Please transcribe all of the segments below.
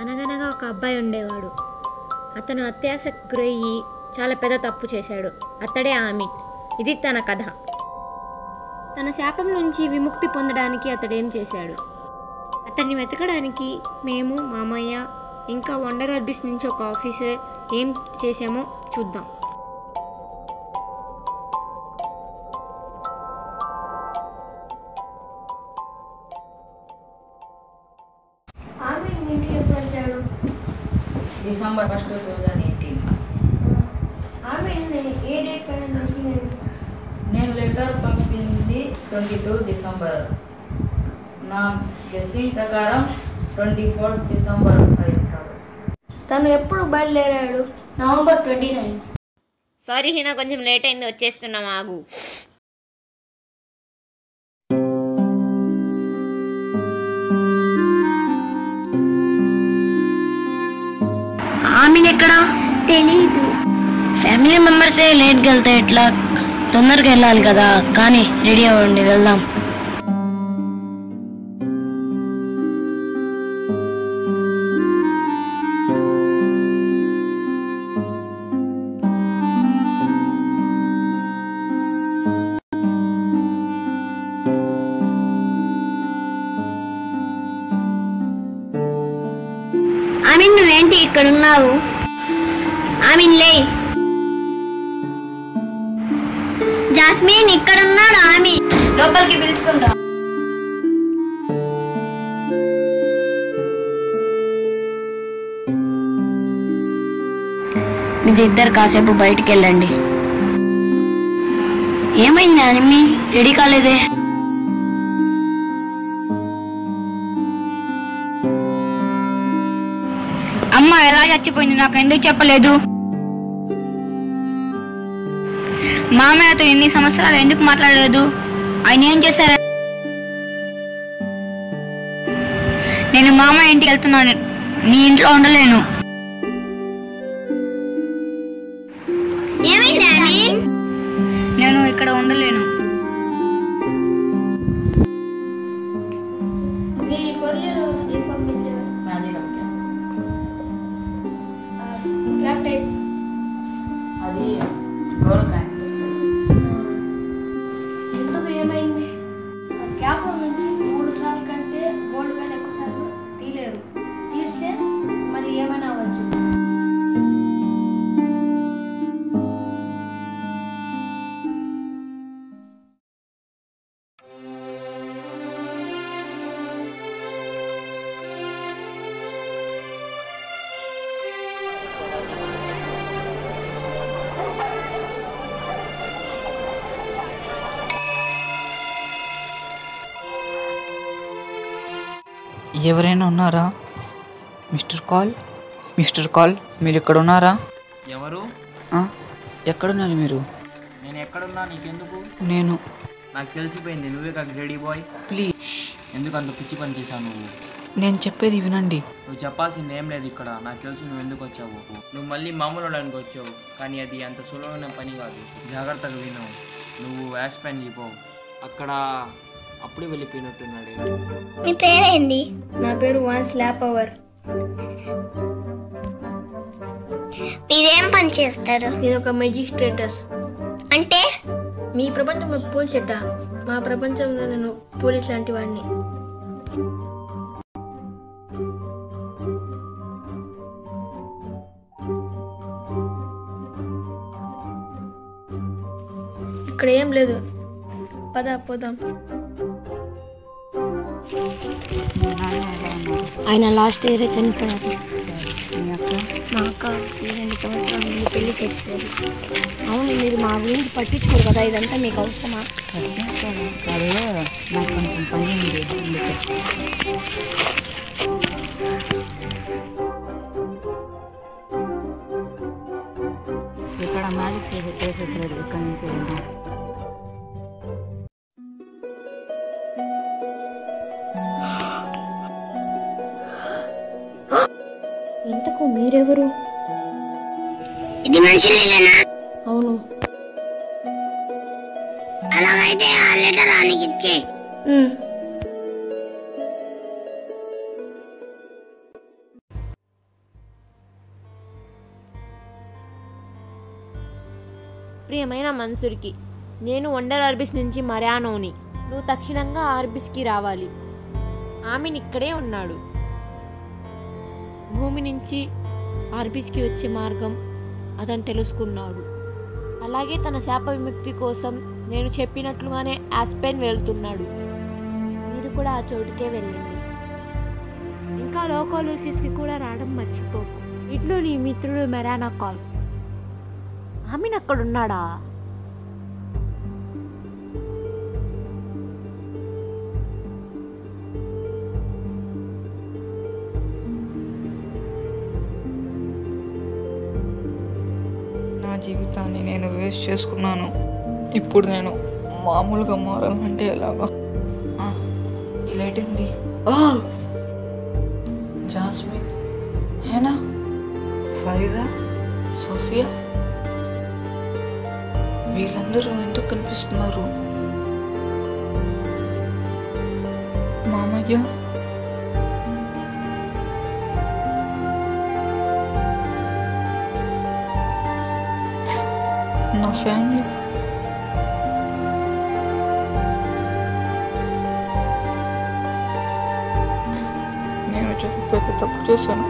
అనగనగా ఒక అబ్బాయి ఉండేవాడు. అతను అత్యాశకు గురయ్యి చాలా పెద్ద తప్పు చేశాడు. అతడే ఆమీన్. ఇది తన కథ. తన శాపం నుంచి విముక్తి పొందడానికి అతడేం చేశాడు? అతన్ని వెతకడానికి మేము, మామయ్య, ఇంకా వండర్ ఆర్బిస్ నుంచి ఒక ఆఫీసర్ ఏం చేశామో చూద్దాం. December 1st, 2018. ఏ డేట్ పైన నడిచినది? నేను లెటర్ పంపింది 22 డిసెంబర్. నా గెస్సింగ్ ప్రకారం 24 డిసెంబర్ అయి ఉంటాడు. తను ఎప్పుడు బయలుదేరాడు? November 29. సారీ హీనా, కొంచెం లేట్ అయింది, వచ్చేస్తున్నాం, ఆగు. ఆమెను ఎక్కడా తెలీదు. ఫ్యామిలీ మెంబర్సే లేట్కి వెళ్తే ఎట్లా? తొందరగా వెళ్ళాలి కదా. కానీ రెడీ అవ్వండి, వెళ్దాం. ఆమెన్, నువ్వేంటి ఇక్కడ ఉన్నావు? ఆమెన్ లే. జాస్మిన్ ఇక్కడ ఉన్నాడు. ఆమె లోపలికి పిలుచుకుంటా. మీరు ఇద్దరు కాసేపు బయటికి వెళ్ళండి. ఏమైంది ఆమె? రెడీ కాలేదే? అమ్మ ఎలా చచ్చిపోయింది నాకు ఎందుకు చెప్పలేదు? మామయ్యతో ఎన్ని సంవత్సరాలు ఎందుకు మాట్లాడలేదు? ఆయన ఏం చేశారు? నేను మామయ్య ఇంటికి వెళ్తున్నాను, నీ ఇంట్లో ఉండలేను. నేను ఇక్కడ ఉండలేను. అది గోల్డ్ కాయిన్. ఎందుకు ఏమైంది? క్యాప్ నుంచి 3 సార్లు కంటే గోల్డ్ కానీ ఎక్కువ సార్లు తీయలేరు. తీస్తే మళ్ళీ ఏమైనా అవ్వచ్చు. ఎవరైనా ఉన్నారా? మిస్టర్ కాల్, మీరు ఇక్కడ ఉన్నారా? ఎవరు? ఎక్కడున్నారు మీరు? నేను ఎక్కడున్నా నీకెందుకు? నేను నాకు తెలిసిపోయింది, నువ్వే కాదు రెడీ బాయ్. ప్లీజ్, ఎందుకు అంత పిచ్చి పని చేశావు నువ్వు? నేను చెప్పేది వినండి. నువ్వు చెప్పాల్సింది ఏం లేదు ఇక్కడ. నాకు తెలుసు నువ్వు ఎందుకు వచ్చావు. నువ్వు మళ్ళీ మామూలు అవడానికి వచ్చావు, కానీ అది అంత సులభమైన పని కాదు. జాగ్రత్తగా విను. నువ్వు యాష్ పైన పోవు, అక్కడ అప్పుడే వెళ్ళిపోయినట్టున్నాడు. మీ పేరేంది? నా పేరు వాన్స్ ల్యాపవర్. మీరేం పని చేస్తారు? నేను ఒక మెజిస్ట్రేటస్. అంటే మీ ప్రపంచంలో పోలీస్ ఎట్టా? మా ప్రపంచంలో నేను పోలీస్ లాంటి వాడిని. ఇక్కడ ఏం లేదు, పద పోదాం. ఆయన లాస్ట్ ఇయర్ చనిపోయారు. మా అక్క 2 సంవత్సరాల ముందు పెళ్లి చేశారు. అవును, మీరు మా గురించి పట్టించుకోరు కదా, ఇదంతా మీకు అవసరమా? నాకు కొంచెం పని ఉంది. ఇక్కడ మ్యాజిక్ చేసేది ఇక్కడ నుంచి వెళ్దాం. ఇంతకు మీరెవరు? ఇది మనుషులేనా? అవును. అలాగైతే ఆ లెటర్ ఆయనకి ఇచ్చే. ప్రియమైన మన్సూర్కి, నేను వండర్ ఆర్బిస్ నుంచి మరానోని. నువ్వు తక్షణంగా ఆర్బిస్కి రావాలి. ఆమెను ఇక్కడే ఉన్నాడు. భూమి నుంచి ఆర్బిస్కి వచ్చే మార్గం అతను తెలుసుకున్నాడు. అలాగే తన శాప విముక్తి కోసం నేను చెప్పినట్లుగానే ఆస్పెన్ వెళ్తున్నాడు. మీరు కూడా ఆ చోటుకే వెళ్ళండి. ఇంకా లోకోలూసిస్కి కూడా రావడం మర్చిపోకు. ఇట్లు నీ మిత్రుడు మెరానా కాల్. ఆమెను అక్కడున్నాడా? నా జీవితాన్ని నేను వేస్ట్ చేసుకున్నాను. ఇప్పుడు నేను మామూలుగా మారాలంటే ఎలాగా? ఈ లైట్ ఏంది? జాస్మిన్, హేనా, ఫరీదా, సోఫియా, వీళ్ళందరూ ఎందుకు కనిపిస్తున్నారు? మామయ్య, నా ఫ్యామిలీ, నేను చాలా పెద్ద తప్పు చేశాను.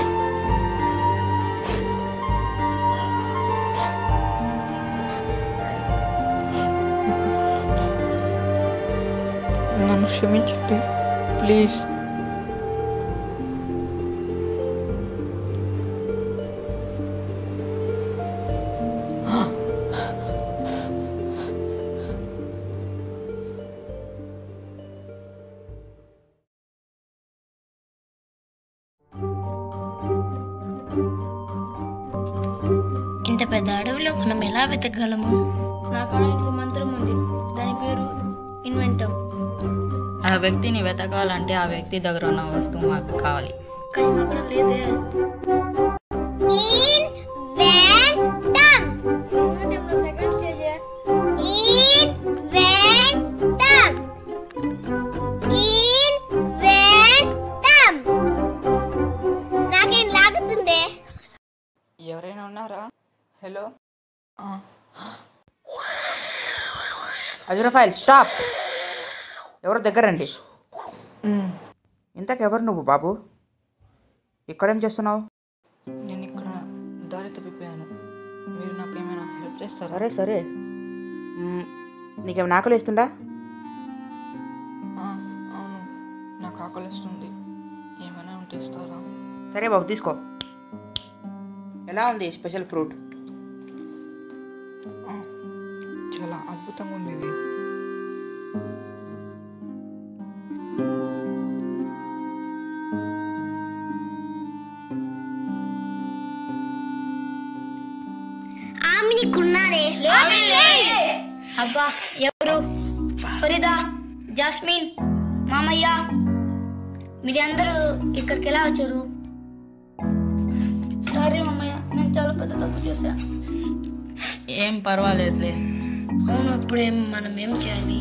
నన్ను క్షమించండి ప్లీజ్. ఇంత పెద్ద అడవిలో మనం ఎలా వెతకగలము? నాకు ఇంకో మంత్రం ఉంది. దాని పేరు ఇన్వెంటమ్. ఆ వ్యక్తిని వెతకాలంటే ఆ వ్యక్తి దగ్గర ఉన్న వస్తువు మాకు కావాలి. కానీ అక్కడ లేదే. ఎవరైనా ఉన్నారా? హలో. అజ్రఫైల్ స్టాప్. ఎవరు దగ్గరండి. ఇంతకెవరు నువ్వు బాబు? ఇక్కడేం చేస్తున్నావు? నేను ఇక్కడ దారి తప్పిపోయాను. మీరు నాకు ఏమైనా హెల్ప్ చేస్తారా? సరే సరే, నీకేమైనా ఆకలి వేస్తుందా? అవును, నాకు ఆకలిస్తుంది. ఏమైనా ఉంటే ఇస్తారా? సరే బాబు, తీసుకో. ఎలా ఉంది స్పెషల్ ఫ్రూట్? చాలా అద్భుతంగా ఉంది ఇది. అబ్బా, ఎవరు? ఫరీదా, జాస్మిన్, మామయ్య, మీరందరూ ఇక్కడికి ఎలా వచ్చారు? సరే మామయ్య, నేను చాలా పెద్ద తప్పు చేశా. ఏం పర్వాలేదులే. అవును, ఇప్పుడేం మనం ఏం చేయాలి?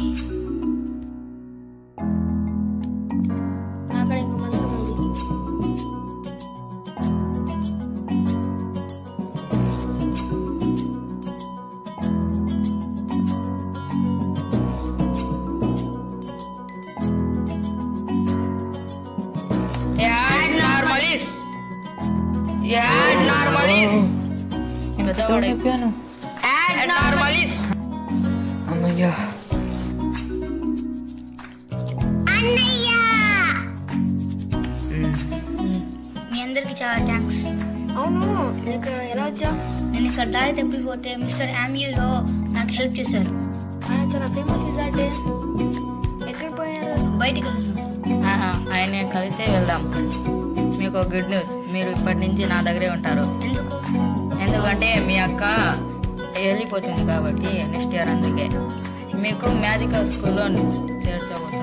అక్కడ ఇంకో మంత్రం ఉంది. చెప్పాను అమ్మయ్యా. మీ అందరికి చాలా థ్యాంక్స్. అవును, ఇక్కడ ఎలా వచ్చా? నేను ఇక్కడ దారి తప్పిపోతే మిస్టర్ యామ్యూలో నాకు హెల్ప్ చేశారు. ఆయన చాలా ఫేమస్ విజార్డే. ఎక్కడ పోయారు? బయటికి వెళ్తున్నాను. ఆయన కలిసే వెళ్దాం. మీకు గుడ్ న్యూస్, మీరు ఇప్పటి నుంచి నా దగ్గరే ఉంటారు. ఎందుకు? ఎందుకంటే మీ అక్క వెళ్ళిపోతుంది కాబట్టి నెక్స్ట్ ఇయర్. అందుకే మీకు మ్యాజికల్ స్కూల్లో చేర్చబోతున్నాను.